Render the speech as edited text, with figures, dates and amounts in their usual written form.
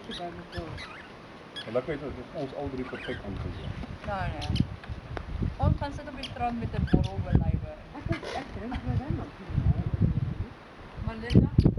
te bij elkaar. En dan weet je, dat is ons al drie perfect aangezien. Nee. Ons gaan zitten op het strand met de borrel bij lijven. Ek is echt drink met hem op die Maar Linda?